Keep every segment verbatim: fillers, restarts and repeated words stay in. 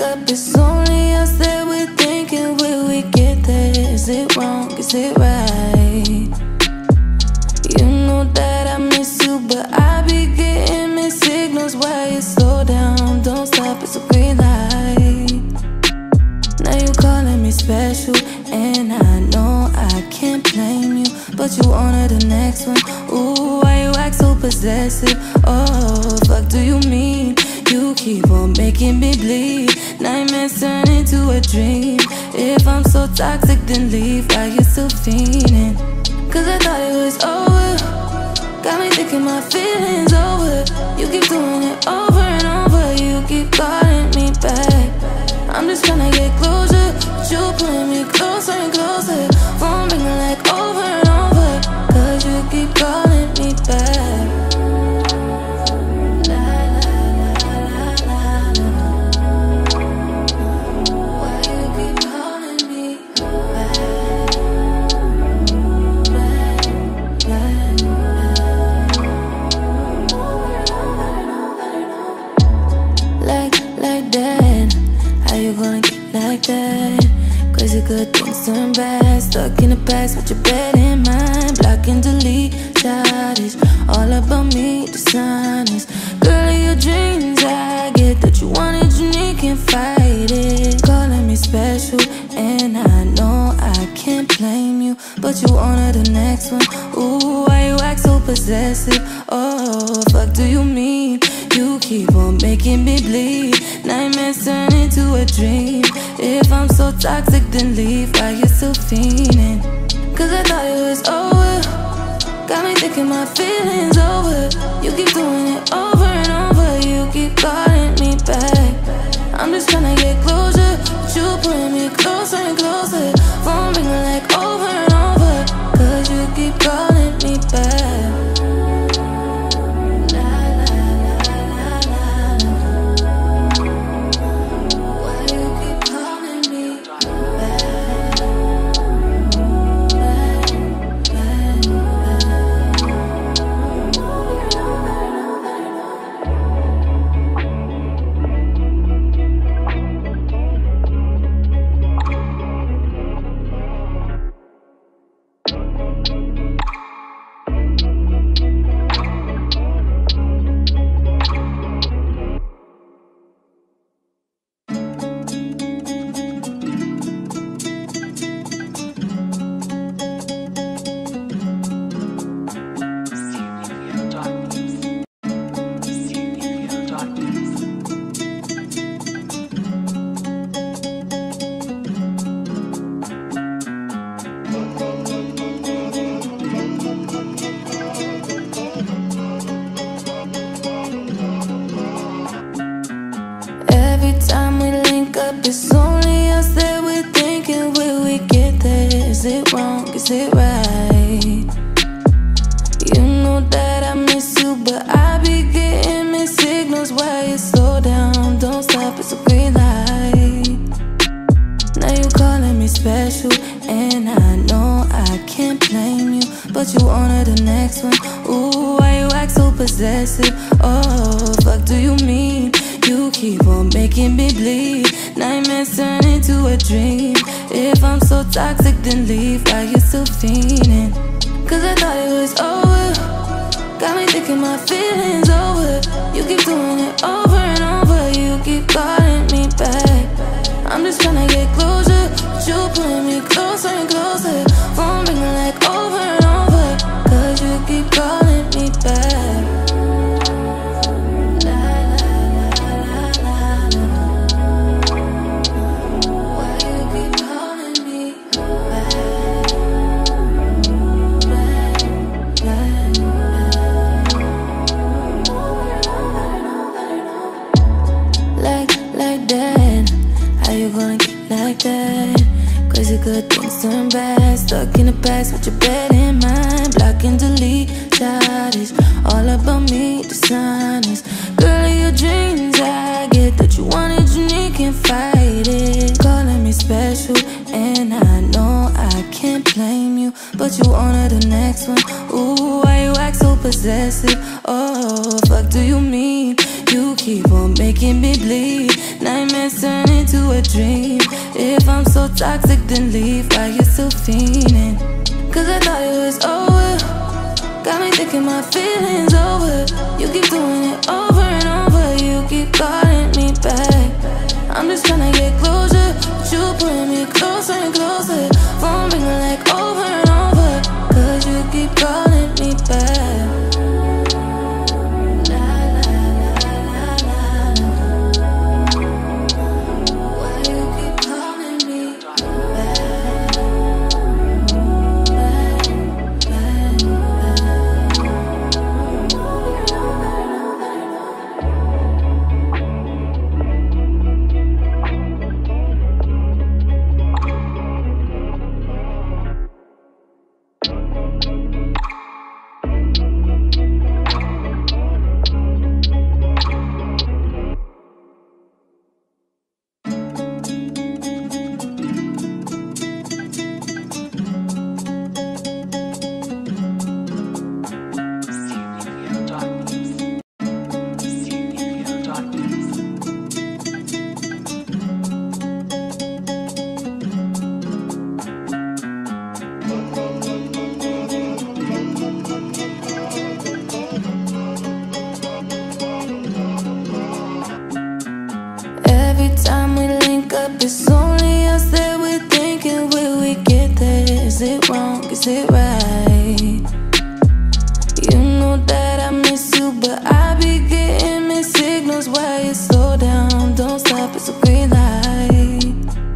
up, it's only us that we're thinking. Will we get there? Is it wrong? Is it right? You know that I miss you, but I be getting mixed signals. Why you slow down? Don't stop, it's a green light. Now you calling me special, and I know I can't blame you, but you honor the next one. Ooh, why you act so possessive? Oh, fuck do you mean? You keep on making me bleed. Nightmares turn into a dream. If I'm so toxic, then leave. Why you still fiending? Cause I thought it was over. Got me thinking my feelings over. You keep doing it over and over. You keep calling me back. I'm just tryna get closure, but you pulling me closer and closer. Phone ringing like over and over, cause you keep calling me back. Like that, crazy good things turn bad. Stuck in the past with your bed in mind. Block and delete, childish. All about me, dishonest. Girl, in your dreams, I get that you want it unique and fight it. Calling me special, and I know I can't blame you, but you honor the next one. Ooh, why you act so possessive? Oh, fuck do you mean? You keep on making me bleed. Nightmares turn into a dream. If I'm so toxic, then leave. Why you still fiending? Cause I thought it was over. Got me thinking my feelings over. You keep doing it over and over. You keep calling me back. I'm just tryna get closure, but you pulling me closer and closer. Phone ringing like over and over, cause you keep calling me back. It's only us that we're thinking. Will we get there? Is it wrong? Is it right? You know that I miss you, but I be getting mixed signals. Why you slow down? Don't stop, it's a green light. Now you calling me special, and I know I can't blame you, but you honor the next one. Ooh, why you act so possessive? Oh, fuck do you mean? You keep on making me bleed. Nightmares turn into a dream. If I'm so toxic, then leave. Why you still fiending? Cause I thought it was over. Got me thinking my feelings over. You keep doing it over and over. You keep calling me back. I'm just tryna get closure, but you pulling me closer and closer. Phone ringing like over and over, cause you keep calling me back. Like that, crazy good things turn bad. Stuck in the past with your bed in mind. Block and delete, childish. All about me, dishonest. Girl, in your dreams, I get that you want it unique and fight it. Calling me special, and I know I can't blame you, but you honor the next one. Ooh, why you act so possessive? possessive. Oh, fuck do you mean? You keep on making me bleed. Nightmares turn into a dream. If I'm so toxic, then leave. Why you still fiending? Cause I thought it was over. Got me thinking my feelings over. You keep doing it over and over. You keep calling me back. I'm just tryna get closure, but you pulling me closer and closer. Phone ringing like over and over. Cause you keep calling me back. It's only us that we're thinking, will we get there? Is it wrong? Is it right? You know that I miss you, but I be getting mixed signals. Why you slow down, don't stop, it's a green light.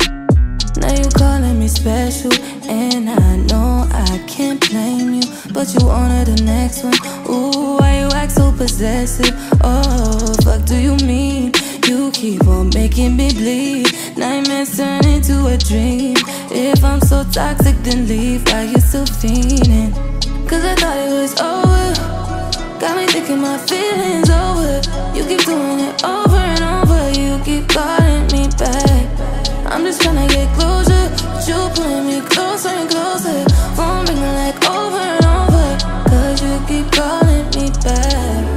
Now you calling me special, and I know I can't blame you, but you honor the next one. Ooh, why you act so possessive? Oh, fuck do you mean? You keep on making me bleed. Nightmares turn into a dream. If I'm so toxic, then leave. Why you still fiending? Cause I thought it was over. Got me thinking my feelings over. You keep doing it over and over. You keep calling me back. I'm just tryna get closure, but you pulling me closer and closer. Phone ringing like over and over. Cause you keep calling me back.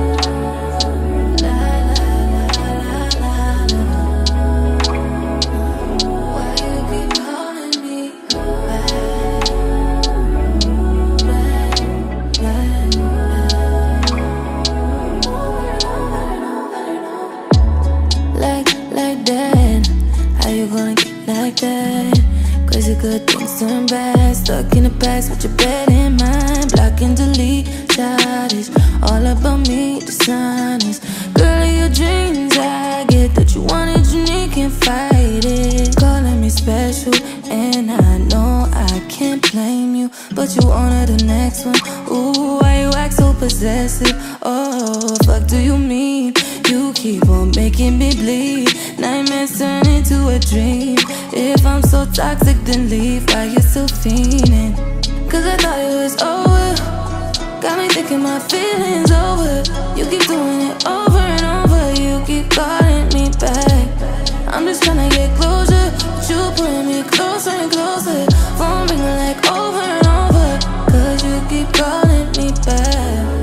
Crazy good things turn bad. Stuck in the past with your bed in mind. Block and delete, childish. All about me, dishonest. Girl of your dreams, I get that you want it unique and fight it. Calling me special, and I know I can't blame you, but you honor the next one. Ooh, why you act so possessive? Oh, fuck do you mean? You keep on making me bleed. Nightmares turn into a dream. If I'm so toxic, then leave. Why you still fiending? Cause I thought it was over. Got me thinking my feelings over. You keep doing it over and over. You keep calling me back. I'm just tryna get closure, but you pulling me closer and closer. Phone ringing like over and over. Cause you keep calling me back.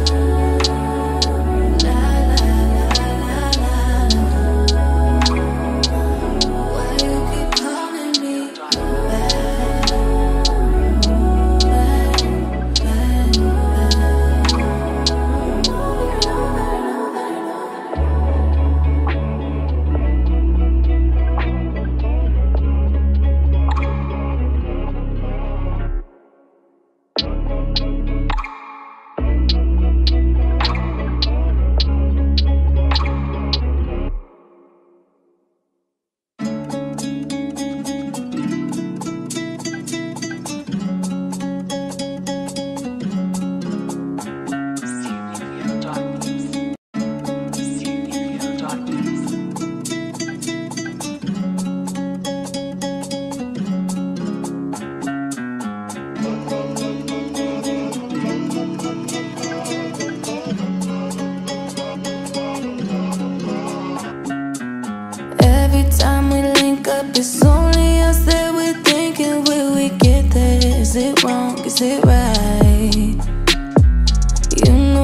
It's only us that we're thinking, will we get there? Is it wrong? Is it right? You know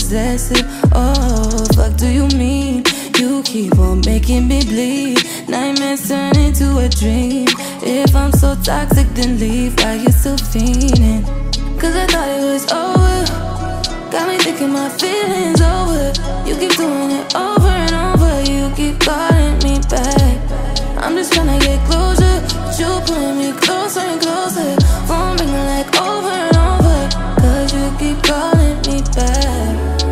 possessive. Oh, fuck do you mean? You keep on making me bleed. Nightmares turn into a dream. If I'm so toxic, then leave. Why you still fiending? Cause I thought it was over. Got me thinking my feelings over. You keep doing it over and over. You keep calling me back. I'm just tryna get closure, but you pulling me closer and closer. Phone ringing like over and over. Cause you keep calling me back.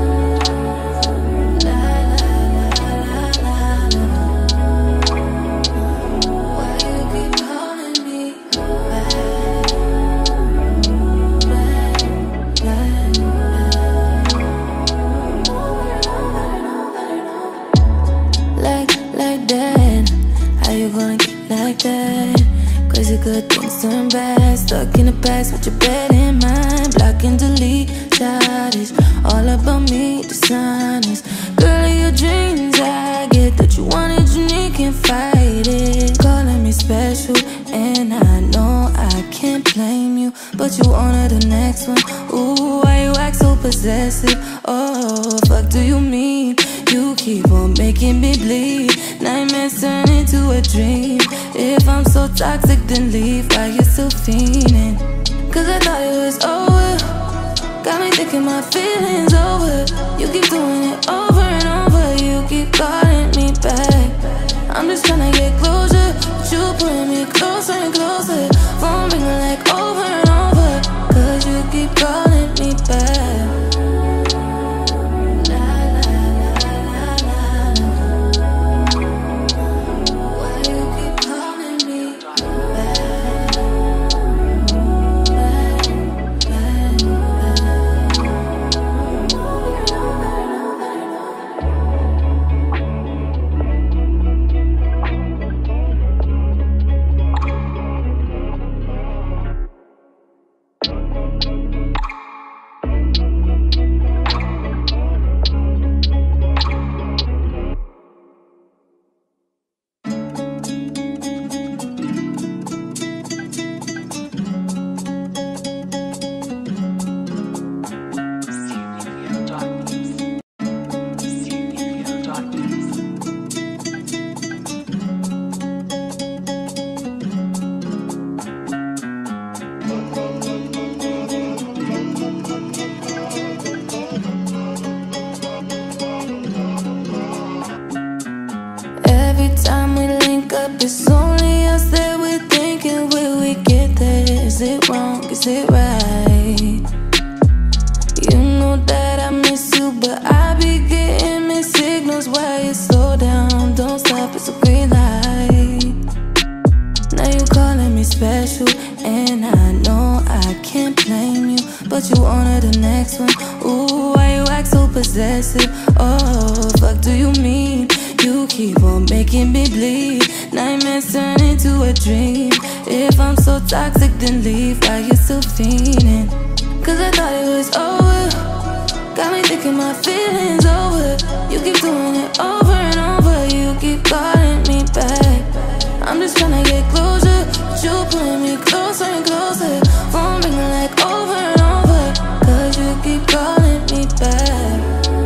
Like that, crazy good things turn bad. Stuck in the past with your bed in mind. Block and delete, childish. All about me, dishonest. Girl of your dreams, I get that you want it unique, can't fight it. Calling me special, and I know I can't blame you, but you honor the next one. Ooh, why you act so possessive? Oh, fuck do you mean? You keep on making me bleed. Nightmares turn into a dream. If I'm so toxic, then leave. Why you still fiending? Cause I thought it was over. Got me thinking my feelings over. You keep doing it over and over. You keep calling me back. I'm just tryna get closure, but you pulling me closer and closer. Phone ringing like over and over. Cause you keep calling me back. It's only us that we're thinking, will we get there? Is it wrong? Is it right? You know that I miss you, but I be getting mixed signals. Why you slow down, don't stop, it's a green light. Now you calling me special, and I know I can't blame you, but you honor the next one. Ooh, why you act so possessive? Oh, fuck do you mean? You keep on making me bleed. Nightmares turn into a dream. If I'm so toxic, then leave. Why you still fiending? Cause I thought it was over. Got me thinking my feelings over. You keep doing it over and over. You keep calling me back. I'm just tryna get closure, but you pulling me closer and closer. Phone ringing like over and over. Cause you keep calling me back.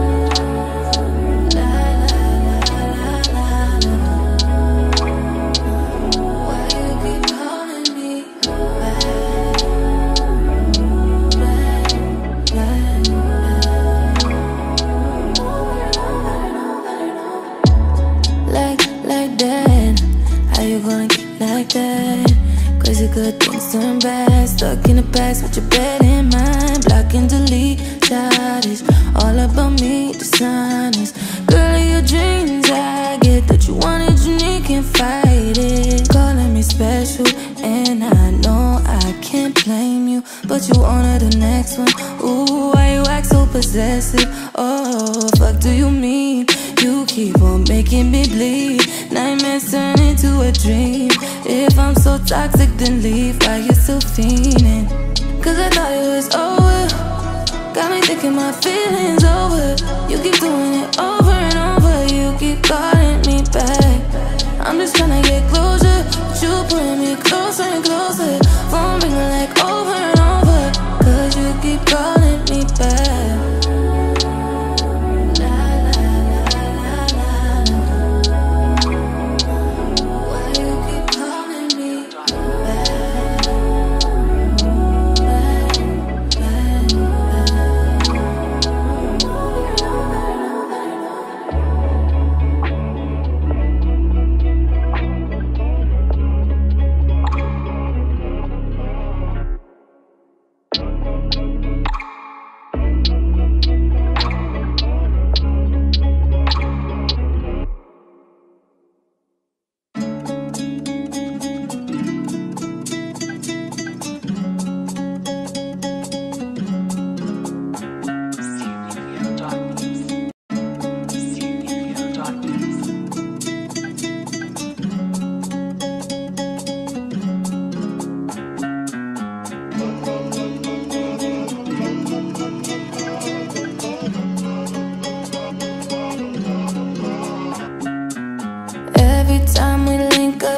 Like that, crazy good things turn bad. Stuck in the past with your bed in mind. Block and delete, childish. All about me, dishonest. Girl of your dreams, I get that you want it unique, can't fight it. Calling me special, and I know I can't blame you, but you honor the next one. Ooh, why you act so possessive? Oh, fuck do you mean? You keep on making me bleed. Nightmares turn into a dream. If I'm so toxic, then leave. Why you still fiending? Cause I thought it was over. Got me thinking my feelings over. You keep doing it over and over. You keep calling me back. I'm just tryna get closure, but you pulling me closer and closer. Phone ringing like over and over. Cause you keep calling me back.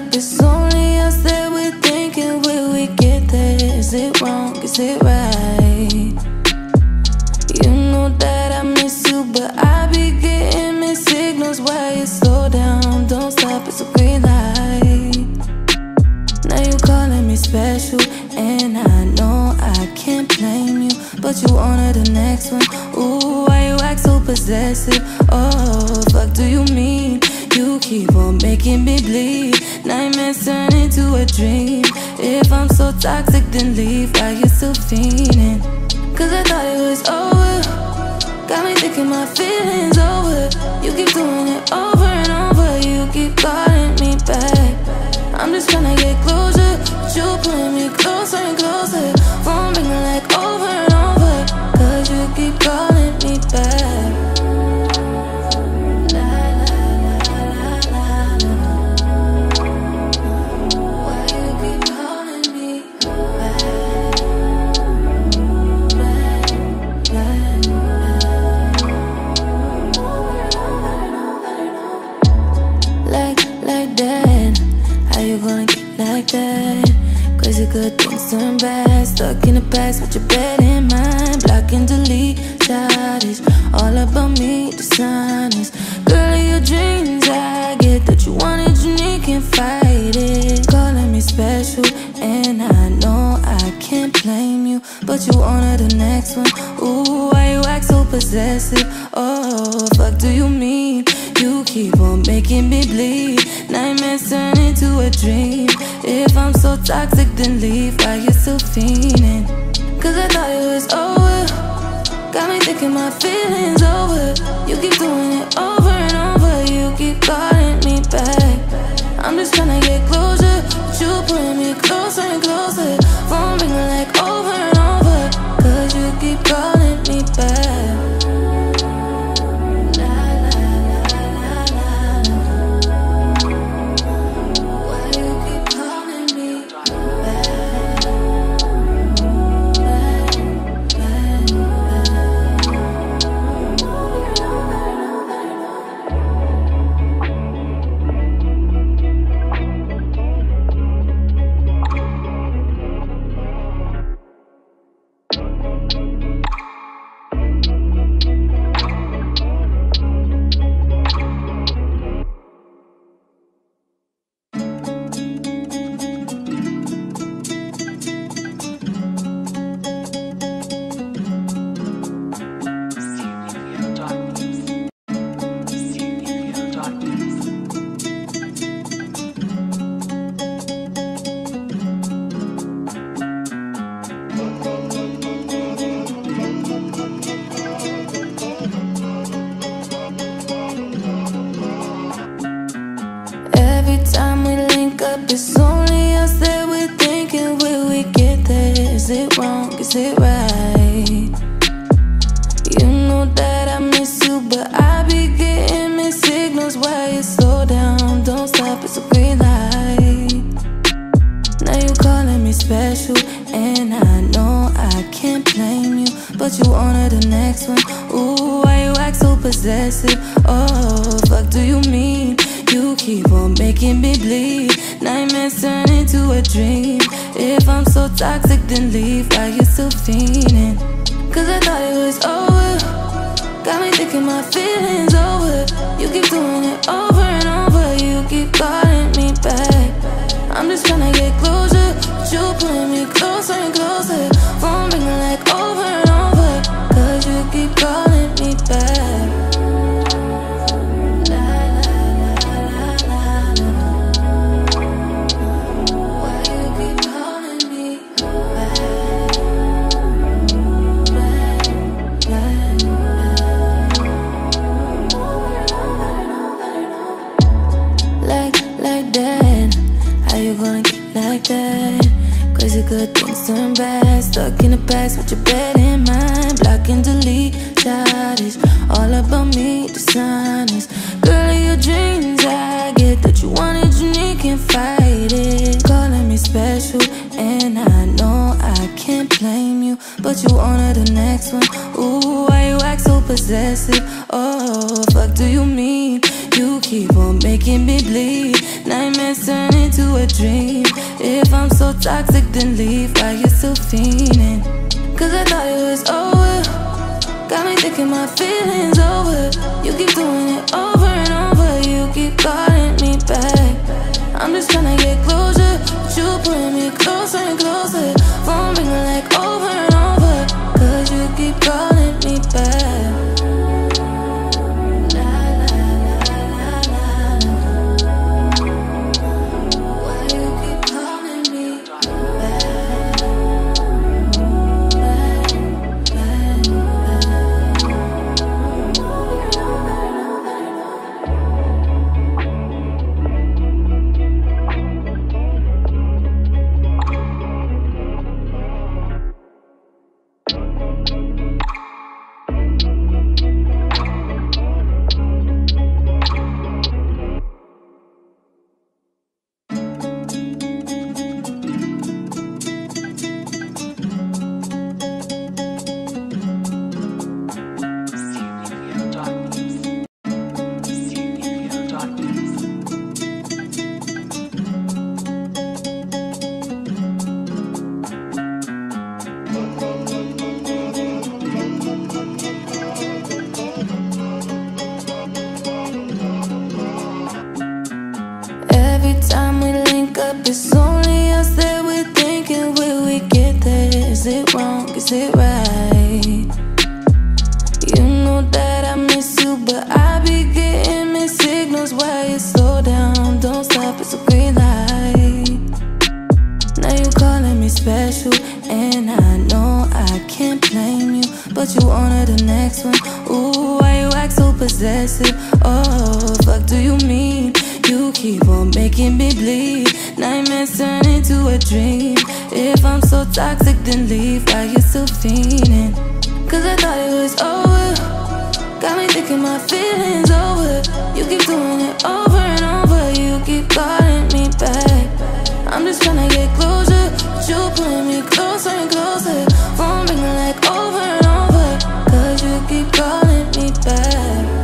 up, it's only us that we're thinking, will we get there? Is it wrong? Is it right? You know that I miss you, but I be getting mixed signals. Why you slow down, don't stop, it's a green light. Now you calling me special, and I know I can't blame you, but you honor the next one. Ooh, why you act so possessive? Oh, fuck do you mean? You keep on making me bleed. Nightmares turn into a dream. If I'm so toxic, then leave. Why you still fiending? Cause I thought it was over. Got me thinking my feelings over. You keep doing it over and over. You keep calling me back. I'm just tryna get closure, but you pulling me closer and closer. Phone ringing like over and over, cause you keep calling me back. Like that, crazy good things turn bad. Stuck in the past with your bed in mind. Block and delete, childish. All about me, dishonest. Girl of your dreams, I get that you want it unique and fight it. Calling me special, and I know I can't blame you, but you honor the next one. Ooh, why you act so possessive? Oh, fuck do you mean? You keep on making me bleed. Nightmares turn into a dream. If I'm so toxic, then leave. Why you still fiending? Cause I thought it was over. Got me thinking my feelings over. You keep doing it over and over. You keep calling me back. I'm just tryna get closure, but you pulling me closer and closer. Phone ringing like over and over, cause you keep calling me back. It's only us that we're thinking, will we get there? Is it wrong? Is it right? You know that I miss you, but I be getting mixed signals. Why you slow down, don't stop, it's a green light. Now you calling me special, and I know I can't blame you, but you honor the next one. Ooh, why you act so possessive? Oh, fuck do you mean? You keep on making me bleed. Nightmares turn into a dream. If I'm so toxic, then leave. Why you still fiending? Cause I thought it was over. Got me thinking my feelings over. You keep doing it over and over. You keep calling me back. I'm just tryna get closure, but you pulling me closer and closer. Phone ringing like over and over, cause you keep calling me back. Like that, crazy good things turn bad. Stuck in the past with your bed in mind. Block and delete, childish. All about me, dishonest. Girl of your dreams, I get that you want it unique and fight it. Calling me special, and I know I can't blame you, but you honor the next one. Ooh, why you act so possessive? Oh, fuck do you mean? You keep on making me bleed. Nightmares turn into dream. If I'm so toxic, then leave while you're still fiending. Cause I thought it was over. Got me thinking my feelings over. You keep doing it over and over. You keep calling me back. I'm just tryna get closure, but you pulling me closer and closer. Phone ringing like over and over. Cause you keep calling me back. It's only us that we're thinking, will we get there? Is it wrong? Is it right? You know that I miss you, but I be getting mixed signals. Why you slow down? Don't stop, it's a green light. Now you calling me special, and I know I can't blame you, but you on to the next one. Ooh, why you act so possessive? Oh, fuck do you mean? You keep on making me bleed. Nightmares turn into a dream. If I'm so toxic, then leave while you're still fiending. Cause I thought it was over. Got me thinking my feelings over. You keep doing it over and over. You keep calling me back. I'm just tryna get closure, but you pulling me closer and closer. Phone ringing like over and over. Cause you keep calling me back.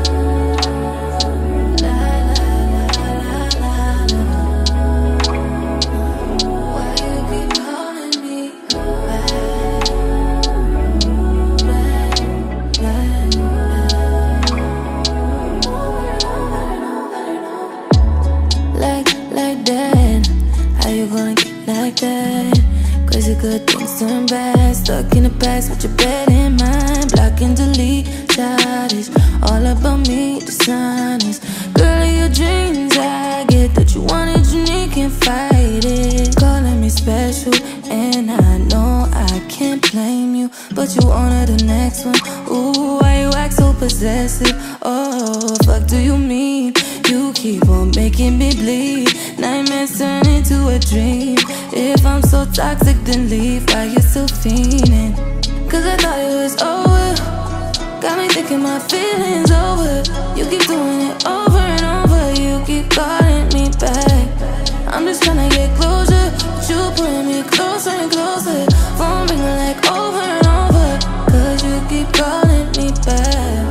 Crazy good things turn bad. Stuck in the past with your bed in mind. Block and delete, childish. All about me, dishonest. Girl of your dreams, I get that you want it unique and fight it. Calling me special, and I know I can't blame you, but you on to the next one. Ooh, why you act so possessive? Oh, fuck do you mean? You keep on making me bleed. Nightmares turn into a dream. If I'm so toxic, then leave while you're still fiending. Cause I thought it was over. Got me thinking my feelings over. You keep doing it over and over. You keep calling me back. I'm just tryna get closure, but you pulling me closer and closer. Phone ringing like over and over. Cause you keep calling me back.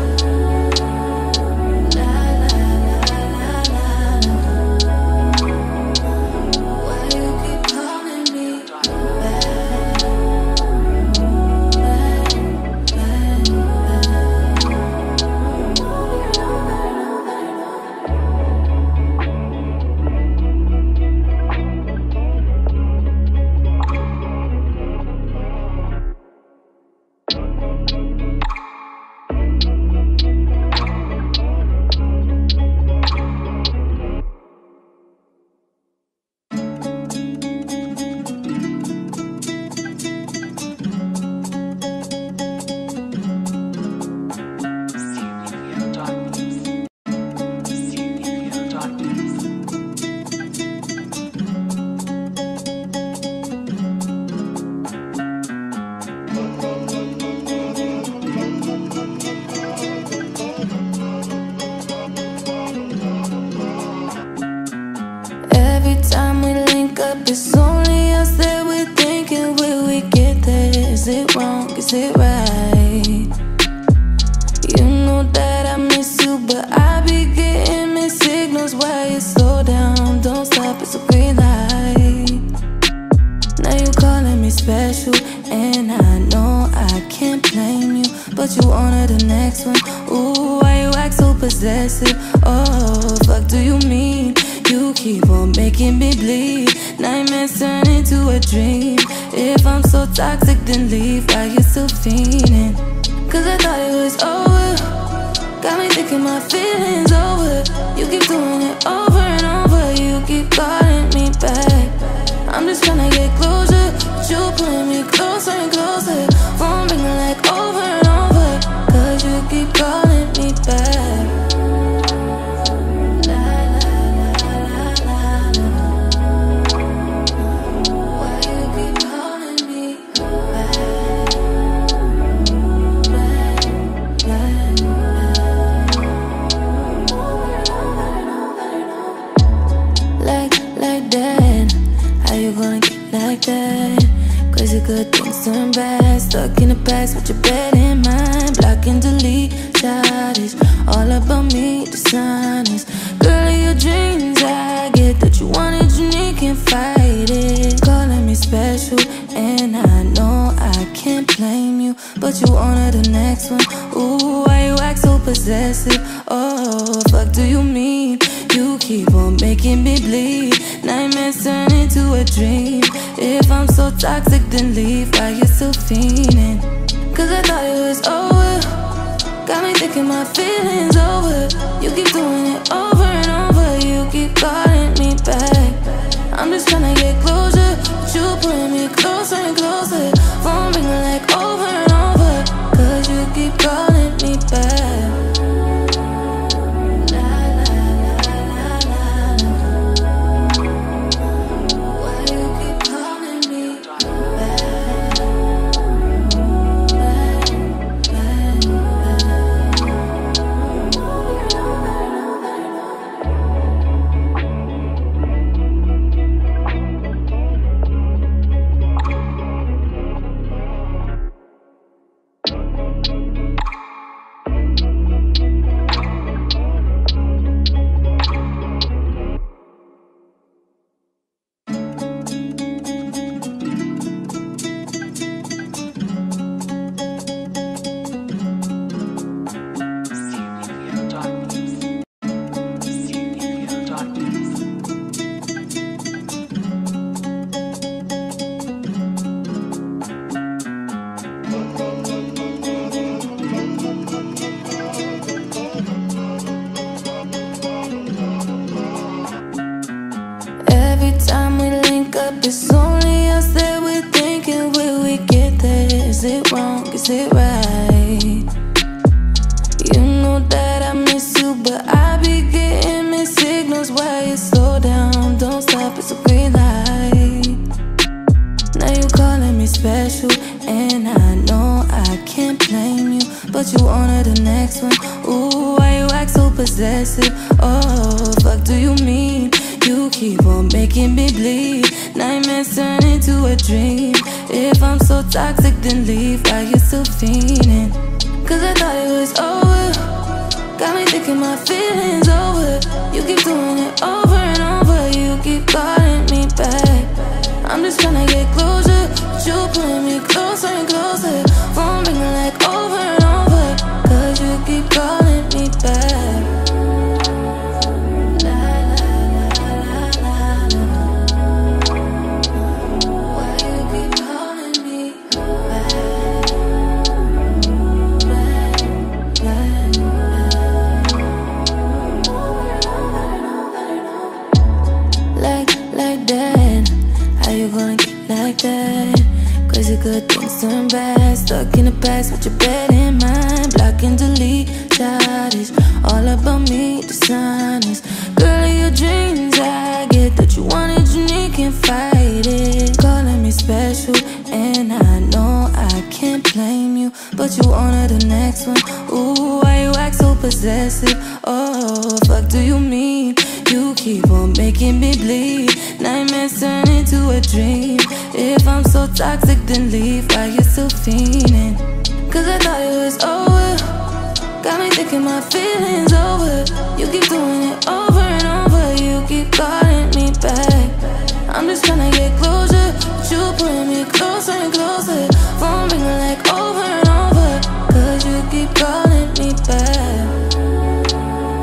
It's only us that we're thinking, will we get there? Is it wrong? Is it right? You know that I miss you, but I be getting mixed signals. Why you slow down? Don't stop, it's a green light. possessive. Oh, fuck do you mean? You keep on making me bleed. Nightmares turn into a dream. If I'm so toxic, then leave. Why you still fiending? Cause I thought it was over. Got me thinking my feelings over. You keep doing it over and over. You keep calling me back. I'm just tryna get closure, but you pulling me closer and closer. Phone ringing like over and over. Cause you keep calling me back. Like that, crazy good things turn bad. Stuck in the past with your bed in mind. Block and delete, childish. All about me, dishonest. Girl, in your dreams, I get that you want it unique, can't fight it. Calling me special, and I know I can't blame you, but you on to the next one. Ooh, why you act so possessive? Oh, fuck do you mean? You keep on making me bleed. Nightmares turn into a dream. If I'm so toxic, then leave. Why you still fiending? Cause I thought it was over. Got me thinking my feelings over. You keep doing it over and over. You keep calling me back. I'm just tryna get closure, but you pulling me closer and closer. Phone ringing like over and over. Cause you keep calling me back. It's only us that we're thinking, will we get there? Is it wrong? Is it right? You know that I miss you, but I be getting mixed signals. Why you slow down, don't stop, it's a green light. Now you calling me special, and I know I can't blame you, but you on to the next one. Ooh, why you act so possessive? Oh, fuck do you mean? You keep on making me bleed. Nightmares turn into a dream. If I'm so toxic, then leave. Why you still fiending? Cause I thought it was over. Got me thinking my feelings over. You keep doing it over and over. You keep calling me back. I'm just tryna get closure, but you pulling me closer and closer. Phone ringing like over and over. Cause you keep calling me back. Like that, crazy good things turn bad. Stuck in the past with your bed in mind. Block and delete, childish. All about me, dishonest. Girl, in your dreams, I get that you want it unique, can't fight it. Calling me special, and I know I can't blame you, but you on to the next one. Ooh, why you act so possessive? Oh, fuck do you mean? You keep on making me bleed. Nightmares turn into a dream. If I'm so toxic, then leave. Why you still fiending? Cause I thought it was over. Got me thinking my feelings over. You keep doing it over and over. You keep calling me back. I'm just tryna get closure, but you pulling me closer and closer. Phone ringing like over and over. Cause you keep calling me back.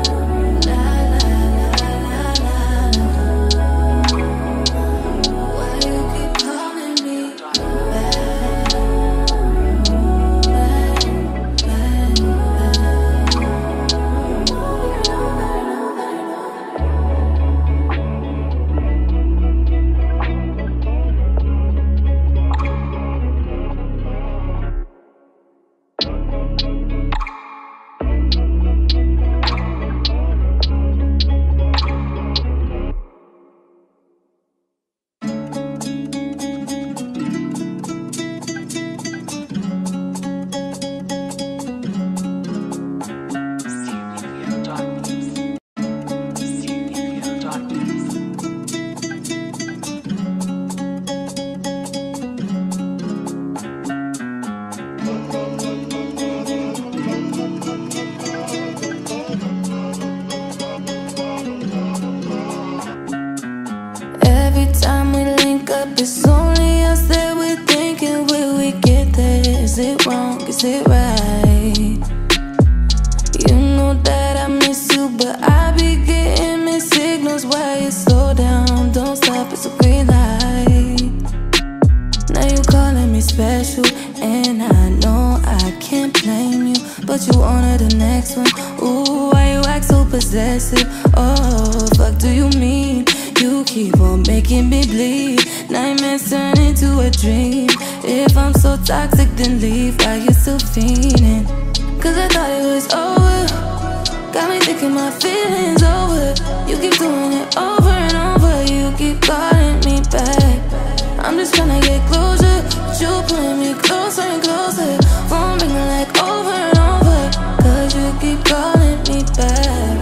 it's only us that we're thinking, will we get there? Is it wrong? Is it right? You know that I miss you, but I be getting mixed signals. Why you slow down, don't stop, it's a green light. Now you calling me special, and I know I can't blame you, but you honor the next one. Ooh, why you act so possessive? Oh, fuck do you mean? You keep on making me bleed. Nightmares turn into a dream. If I'm so toxic, then leave. Why you still fiending? Cause I thought it was over. Got me thinking my feelings over. You keep doing it over and over. You keep calling me back. I'm just tryna get closure, but you pulling me closer and closer. Phone ringing like over and over, cause you keep calling me back.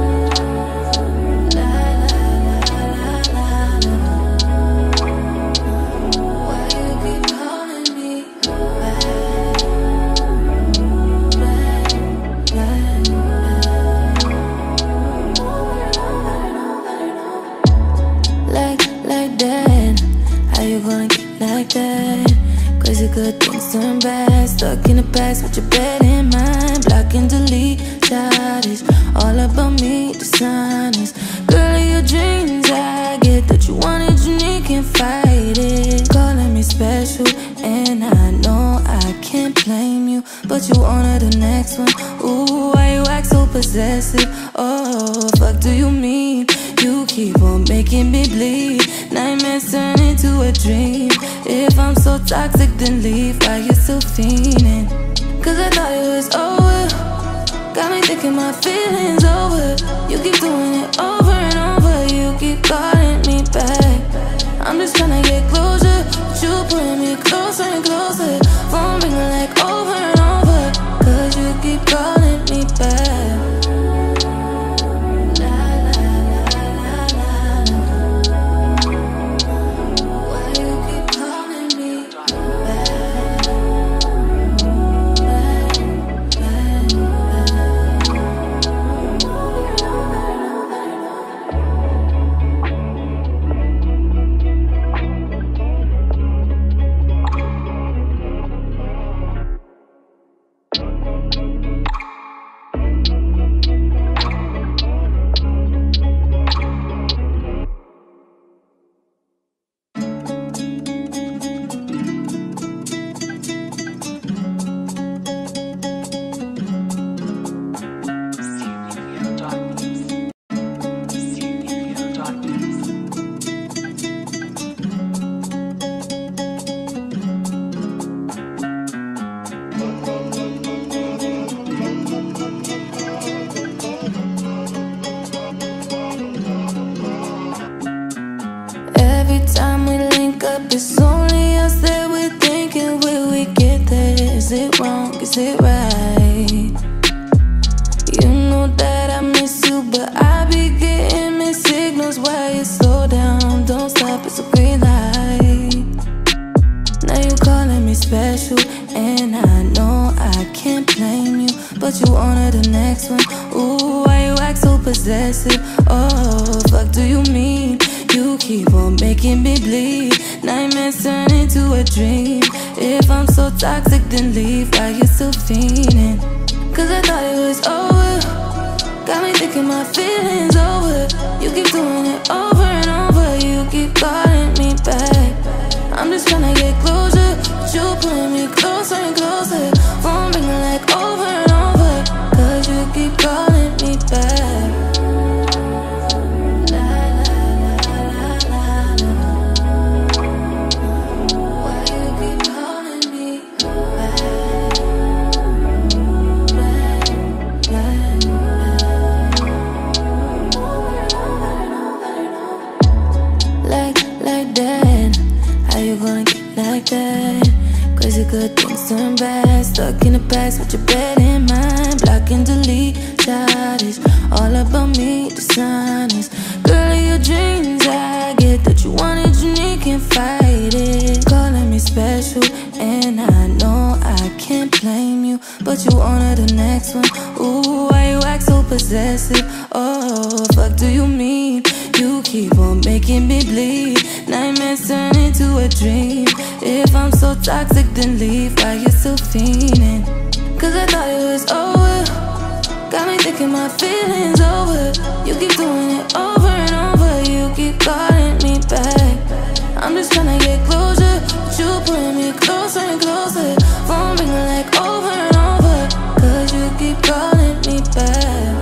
Like that, crazy good things turn bad. Stuck in the past with your bed in mind. Block and delete, childish. All about me, dishonest. Girl of your dreams, I get that you want it unique and fight it. Calling me special, and I know I can't blame you, but you honor the next one. Ooh, why you act so possessive? Oh, fuck do you mean? You keep on making me bleed. Nightmares turn into a dream. If I'm so toxic, then leave. Why you still fiending? Cause I thought it was over. Got me thinking my feelings over. You keep doing it over and over. You keep calling me back. I'm just tryna get closure, but you pulling me closer and closer. Phone ringing like over and over, cause you keep calling me back. It's only us that we're thinking, will we get there? Is it wrong? Is it right? You know that I miss you, but I be getting mixed signals. Why you slow down, don't stop, it's a green light. Now you calling me special, and I know I can't blame you, but you honor the next one. Ooh, why you act so possessive? Oh, fuck do you mean? You keep on making me bleed. Nightmares turn into a dream. If I'm so toxic, then leave. Why you still fiending? Cause I thought it was over. Got me thinking my feelings over. You keep doing it over and over. You keep calling me back. I'm just tryna get closure, but you pulling me closer and closer. Phone ringing like over and over, cause you keep calling me back. Like that, crazy good things turn bad. Stuck in the past with your bed in mind. Block and delete, childish. All about me, dishonest. Girl of your dreams, I get that you want it unique and fight it. Calling me special, and I know I can't blame you, but you honor the next one. Ooh, why you act so possessive? Oh, fuck do you mean? You keep on making me bleed. Nightmares turn into a dream. If I'm so toxic, then leave. Why you still fiending? Cause I thought it was over. Got me thinking my feelings over. You keep doing it over and over. You keep calling me back. I'm just tryna get closure, but you pulling me closer and closer. Phone ringing like over and over. Cause you keep calling me back.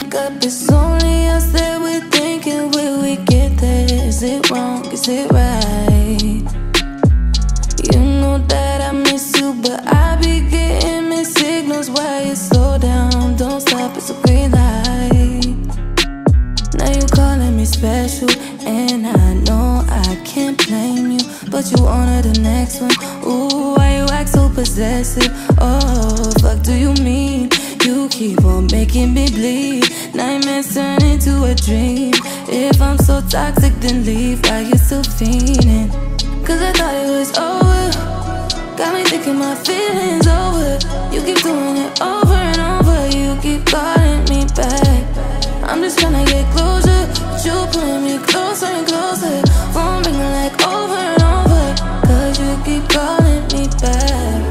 link up, it's only us that we're thinking, will we get there? Is it wrong? Is it right? You know that I miss you, but I be getting mixed signals. Why you slow down? Don't stop, it's a green light. Now you calling me special, and I know I can't blame you, but you on to the next one. Ooh, why you act so possessive? Oh, fuck do you mean? You keep on making me bleed. Nightmares turn into a dream. If I'm so toxic, then leave. Why you still fiending? Cause I thought it was over. Got me thinking my feelings over. You keep doing it over and over. You keep calling me back. I'm just tryna get closure, but you pulling me closer and closer. Phone ringing like over and over, cause you keep calling me back.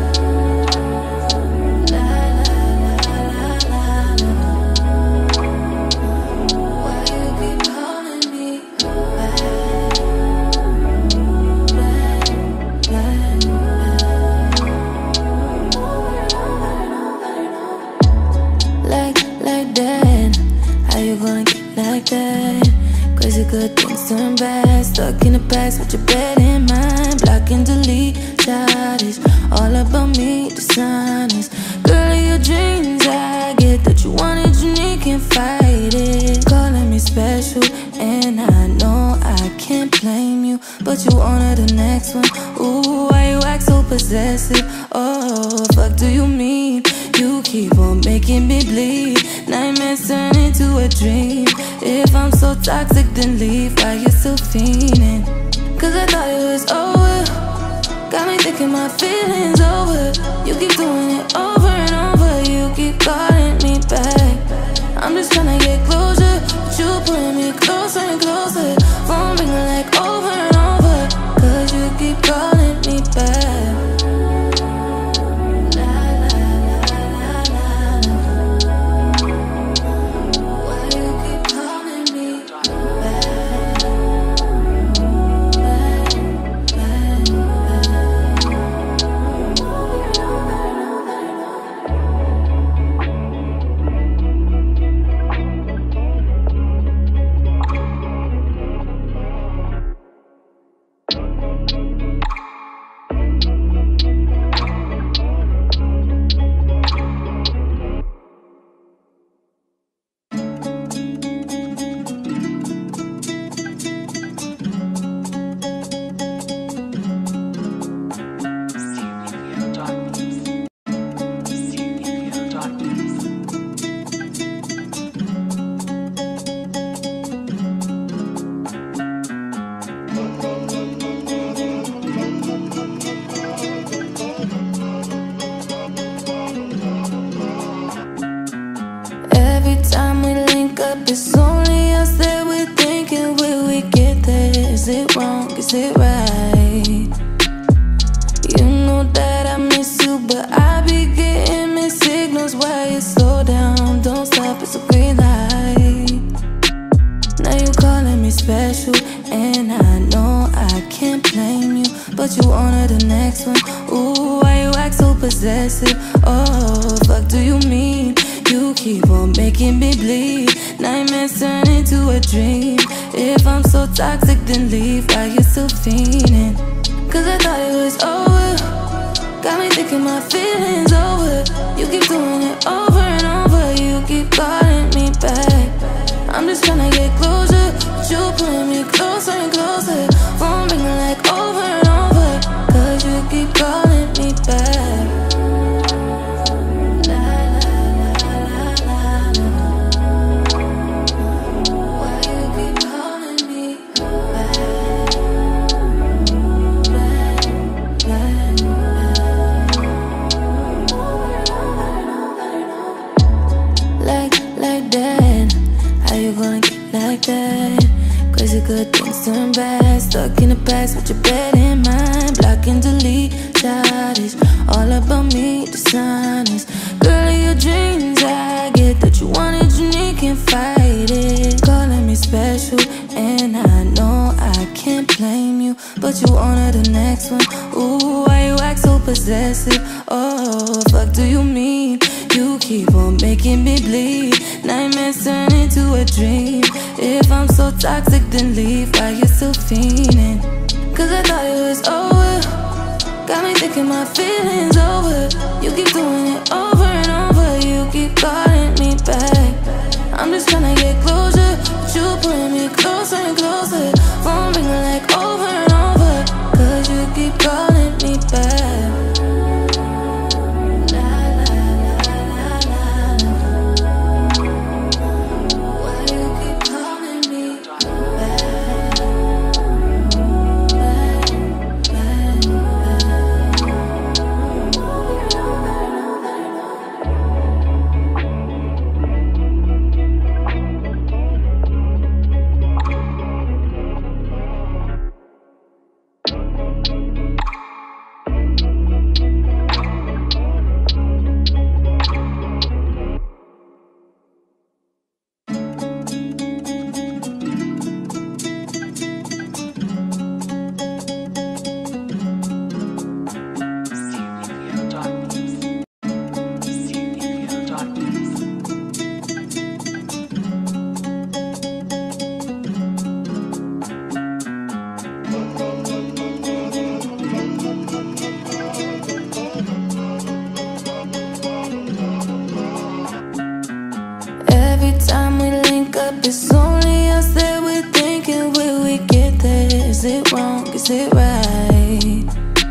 Like that, crazy good things turn bad. Stuck in the past with your bed in mind. Block and delete, childish. All about me, dishonest. Girl of your dreams, I get that you want it unique and fight it. Calling me special, and I know I can't blame you, but you on to the next one. Ooh, why you act so possessive? Oh, fuck do you mean? You keep on making me bleed. Nightmares turn into a dream. If I'm so toxic, then leave. Why you still fiending? Cause I thought it was over. Got me thinking my feelings over. You keep doing it over and over. You keep calling me back. I'm just tryna get closure, but you pulling me closer and closer. Phone ringing like over and over, cause you keep calling me back. It's only us that we're thinking, will we get there? Is it wrong? Is it right? You know that I miss you, but I be getting mixed signals. Why you slow down? Don't stop, it's a green light. Now you calling me special, and I know I can't blame you, but you on to the next one. Ooh, why you act so possessive? Oh, fuck do you mean? You keep on making me bleed. Nightmares turn into a dream. If I'm so toxic, then leave. Why you still fiending? Cause I thought it was over. Got me thinking my feelings over. You keep doing it over and over. You keep calling me back. I'm just tryna get closure, but you pulling me closer and closer. Phone ringing like over and over, cause you keep calling me back. Like that, crazy good things turn bad. Stuck in the past with your bed in mind. Block and delete, childish. All about me, dishonest. Girl of your dreams, I get that you want it unique and fight it. Calling me special, and I know I can't blame you, but you on to the next one. Ooh, why you act so possessive? Oh, fuck do you mean? You keep on making me bleed. Nightmares turn into a dream. If I'm so toxic, then leave while you're still fiending. Cause I thought it was over. Got me thinking my feelings over. You keep doing it over and over. You keep calling me back. I'm just tryna get closure, but you pulling me closer and closer. Phone ringing like over and over. Cause you keep calling me back. It's only us that we're thinking, will we get there? Is it wrong? Is it right?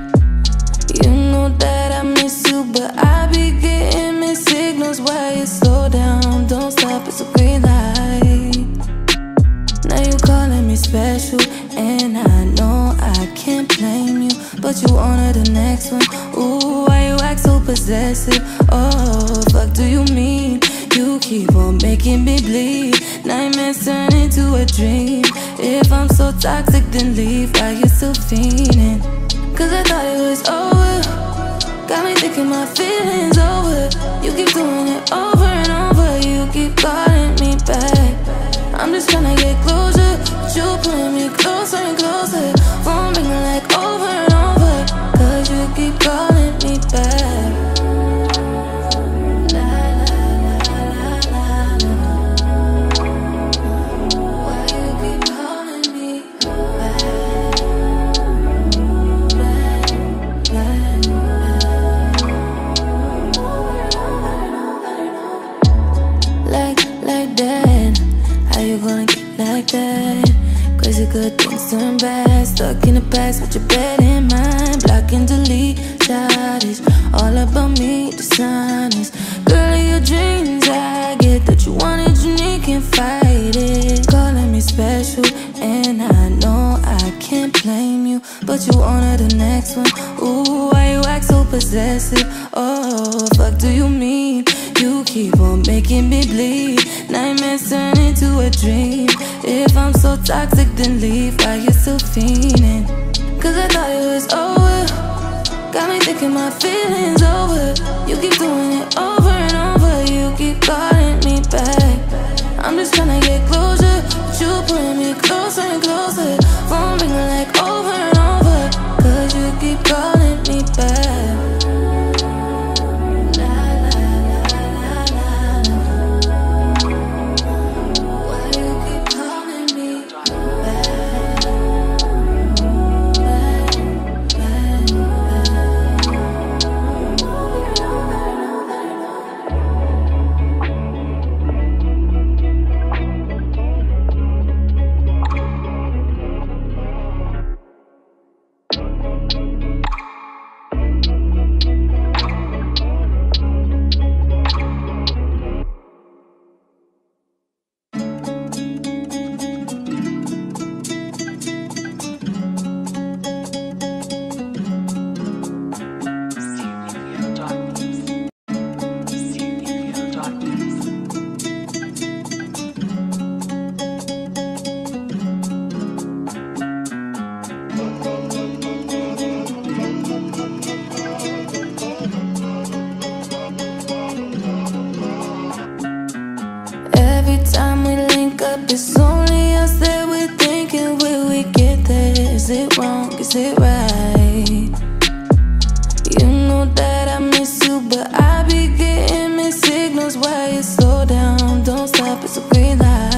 You know that I miss you, but I be getting mixed signals. Why you slow down? Don't stop, it's a green light. Now you calling me special, and I know I can't blame you, but you on to the next one. Ooh, why you act so possessive? Oh, fuck do you mean? You keep on making me bleed. Nightmares turn into a dream. If I'm so toxic, then leave while you're still fiending. Cause I thought it was over. Got me thinking my feelings over. You keep doing it over and over. You keep calling me back. I'm just tryna get closure, but you pulling me closer and closer. Phone ringing like over and over. Cause you keep calling me back. Like that, crazy good things turn bad. Stuck in the past with your bed in mind. Block and delete, childish. All about me, dishonest. Girl of your dreams, I get that you want it unique, can't fight it. Calling me special, and I know I can't blame you, but you on to the next one. Ooh, why you act so possessive? Oh, fuck do you mean? You keep on making me bleed. Nightmares turn into a dream. If I'm so toxic, then leave while you're still fiending. Cause I thought it was over. Got me thinking my feelings over. You keep doing it over and over. You keep calling me back. I'm just tryna get closure, but you pulling me closer and closer. Phone ringing like over and over. Cause you keep calling me back. It's only us that we're thinking, will we get there? Is it wrong? Is it right? You know that I miss you, but I be getting mixed signals. Why you slow down? Don't stop, it's a green light.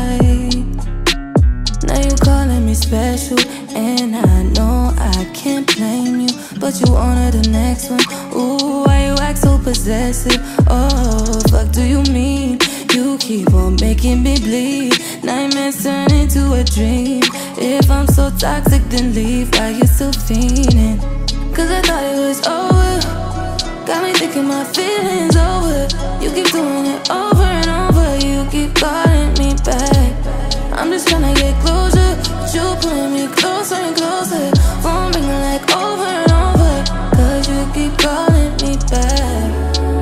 possessive. Oh, fuck do you mean? You keep on making me bleed. Nightmares turn into a dream. If I'm so toxic, then leave. Why you still fiending? Cause I thought it was over. Got me thinking my feelings over. You keep doing it over and over. You keep calling me back. I'm just tryna get closure, but you pulling me closer and closer. Phone ringing like over and over. Cause you keep calling me back.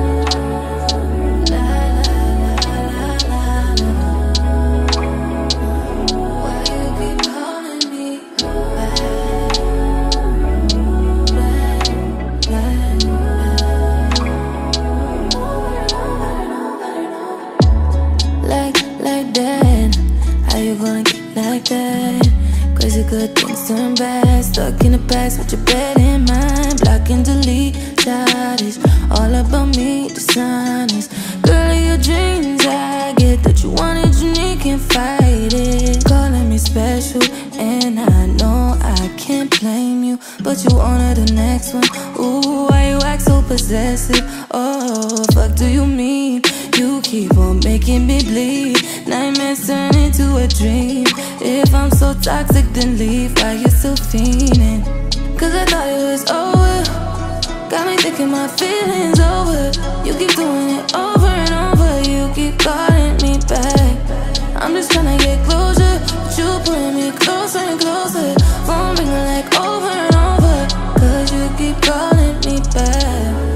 Like that, crazy good things turn bad. Stuck in the past with your bed in mind. Block and delete, childish. All about me, dishonest. Girl of your dreams, I get that you want it unique, can't fight it. Calling me special, and I know I can't blame you, but you honor the next one. Ooh, why you act so possessive? Oh, fuck do you mean? You keep on making me bleed. Nightmares turn into a dream. If I'm so toxic, then leave. Why you still fiending? Cause I thought it was over. Got me thinking my feelings over. You keep doing it over and over. You keep calling me back. I'm just tryna get closure, but you pulling me closer and closer. Phone ringing like over and over. Cause you keep calling me back.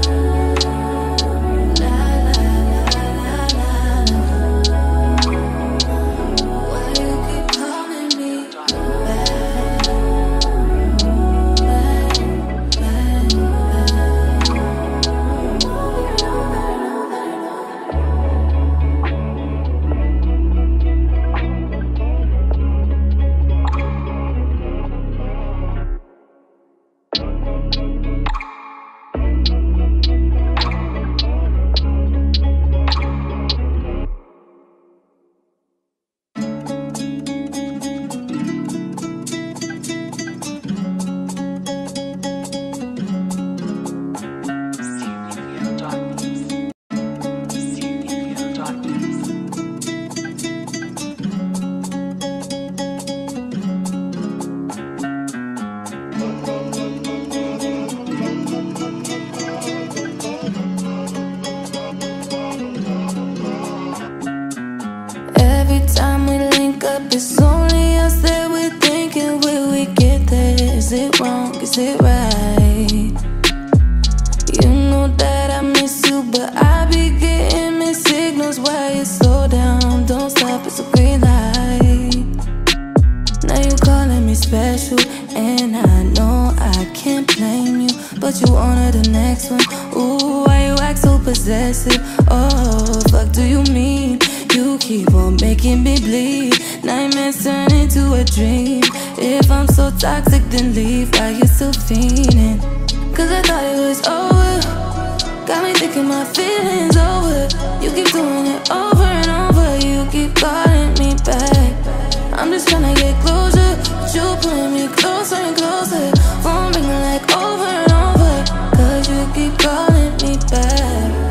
It's only us that we're thinking, will we get there? Is it wrong? Is it right? You know that I miss you, but I be getting mixed signals. Why you slow down, don't stop, it's a green light. Now you calling me special, and I know I can't blame you, but you honor the next one. Ooh, why you act so possessive? Oh, fuck do you mean? You keep on making me bleed. Nightmares turn into a dream. If I'm so toxic, then leave. Why you still fiending? Cause I thought it was over. Got me thinking my feelings over. You keep doing it over and over. You keep calling me back. I'm just tryna get closure, but you pulling me closer and closer. Phone ringing like over and over. Cause you keep calling me back.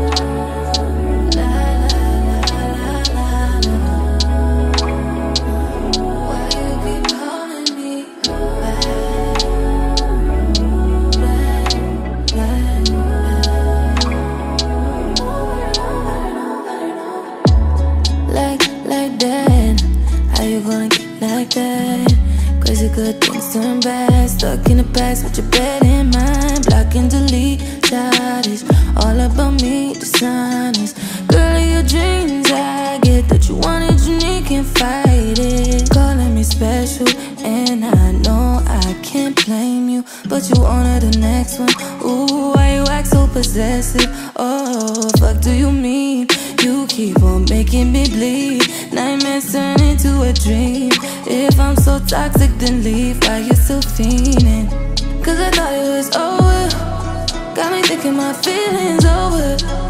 Like that, crazy good things turn bad. Stuck in the past with your bed in mind. Block and delete, childish. All about me, dishonest. Girl of your dreams, I get that you want it unique, can't fight it. Calling me special, and I know I can't blame you, but you honor the next one. Ooh, why you act so possessive? Oh, fuck do you mean? You keep on making me bleed. Nightmares turn into a dream. If I'm so toxic, then leave. Why you still fiending? Cause I thought it was over. Got me thinking my feelings over.